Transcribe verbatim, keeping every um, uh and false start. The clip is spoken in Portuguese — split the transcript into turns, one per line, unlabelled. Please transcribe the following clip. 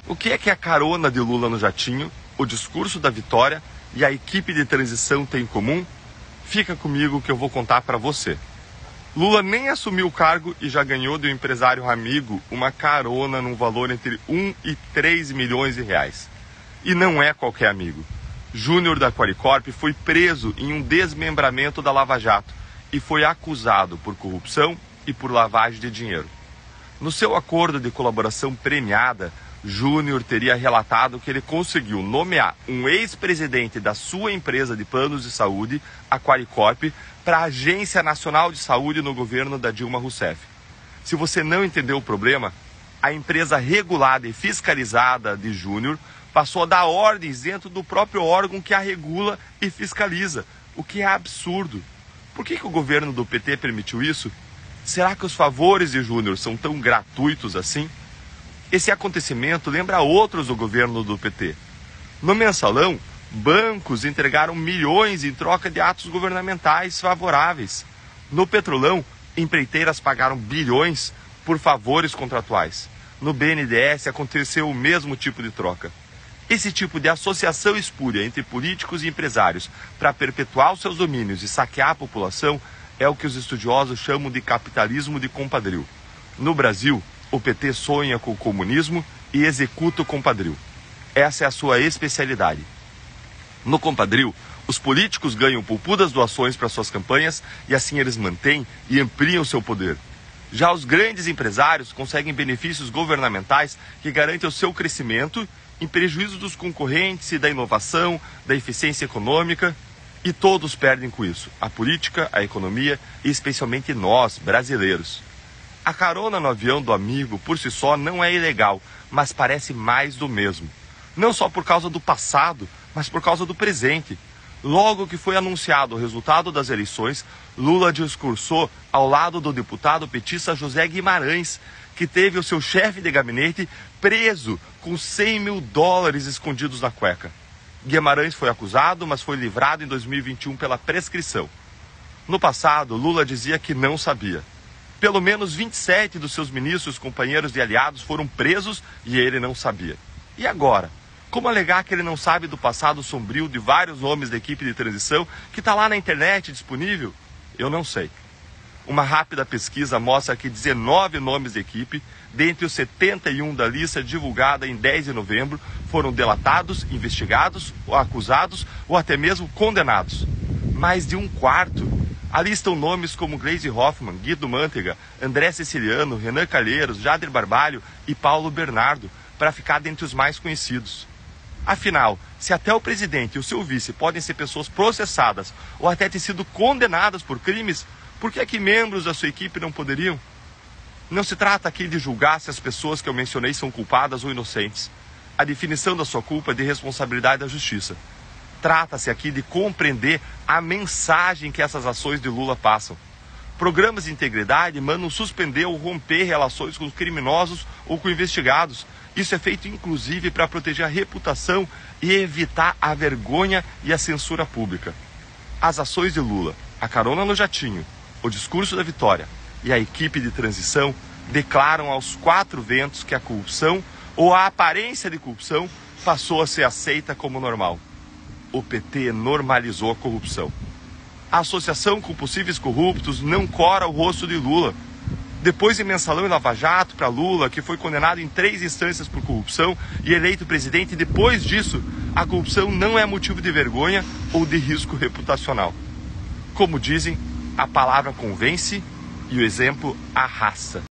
O que é que a carona de Lula no jatinho, o discurso da vitória e a equipe de transição têm em comum? Fica comigo que eu vou contar para você. Lula nem assumiu o cargo e já ganhou de um empresário amigo uma carona num valor entre um e três milhões de reais. E não é qualquer amigo. Júnior da Qualicorp foi preso em um desmembramento da Lava Jato e foi acusado por corrupção e por lavagem de dinheiro. No seu acordo de colaboração premiada, Júnior teria relatado que ele conseguiu nomear um ex-presidente da sua empresa de planos de saúde, a Qualicorp, para a Agência Nacional de Saúde no governo da Dilma Rousseff. Se você não entendeu o problema, a empresa regulada e fiscalizada de Júnior passou a dar ordens dentro do próprio órgão que a regula e fiscaliza, o que é absurdo. Por que que o governo do P T permitiu isso? Será que os favores de Júnior são tão gratuitos assim? Esse acontecimento lembra outros do governo do P T. No Mensalão, bancos entregaram milhões em troca de atos governamentais favoráveis. No Petrolão, empreiteiras pagaram bilhões por favores contratuais. No B N D E S aconteceu o mesmo tipo de troca. Esse tipo de associação espúria entre políticos e empresários para perpetuar os seus domínios e saquear a população é o que os estudiosos chamam de capitalismo de compadrio. No Brasil, o P T sonha com o comunismo e executa o compadrio. Essa é a sua especialidade. No compadrio, os políticos ganham poupudas doações para suas campanhas e assim eles mantêm e ampliam seu poder. Já os grandes empresários conseguem benefícios governamentais que garantem o seu crescimento em prejuízo dos concorrentes e da inovação, da eficiência econômica, e todos perdem com isso, a política, a economia e especialmente nós, brasileiros. A carona no avião do amigo, por si só, não é ilegal, mas parece mais do mesmo. Não só por causa do passado, mas por causa do presente. Logo que foi anunciado o resultado das eleições, Lula discursou ao lado do deputado petista José Guimarães, que teve o seu chefe de gabinete preso com cem mil dólares escondidos na cueca. Guimarães foi acusado, mas foi livrado em dois mil e vinte e um pela prescrição. No passado, Lula dizia que não sabia. Pelo menos vinte e sete dos seus ministros, companheiros e aliados foram presos e ele não sabia. E agora? Como alegar que ele não sabe do passado sombrio de vários nomes da equipe de transição que está lá na internet disponível? Eu não sei. Uma rápida pesquisa mostra que dezenove nomes da equipe, dentre os setenta e um da lista divulgada em dez de novembro, foram delatados, investigados, ou acusados ou até mesmo condenados. Mais de um quarto. Ali estão nomes como Gleisi Hoffmann, Guido Mantega, André Siciliano, Renan Calheiros, Jader Barbalho e Paulo Bernardo, para ficar dentre os mais conhecidos. Afinal, se até o presidente e o seu vice podem ser pessoas processadas ou até ter sido condenadas por crimes, por que é que membros da sua equipe não poderiam? Não se trata aqui de julgar se as pessoas que eu mencionei são culpadas ou inocentes. A definição da sua culpa é de responsabilidade da justiça. Trata-se aqui de compreender a mensagem que essas ações de Lula passam. Programas de integridade mandam suspender ou romper relações com os criminosos ou com investigados. Isso é feito inclusive para proteger a reputação e evitar a vergonha e a censura pública. As ações de Lula, a carona no jatinho, o discurso da vitória e a equipe de transição declaram aos quatro ventos que a corrupção ou a aparência de corrupção passou a ser aceita como normal. O P T normalizou a corrupção. A associação com possíveis corruptos não cora o rosto de Lula. Depois de Mensalão e Lava Jato para Lula, que foi condenado em três instâncias por corrupção e eleito presidente, depois disso, a corrupção não é motivo de vergonha ou de risco reputacional. Como dizem, a palavra convence e o exemplo arrasta.